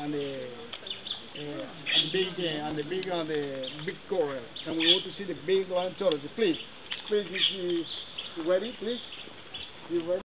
big coral. And we want to see the big one turtles. Please, you ready? Please, you ready?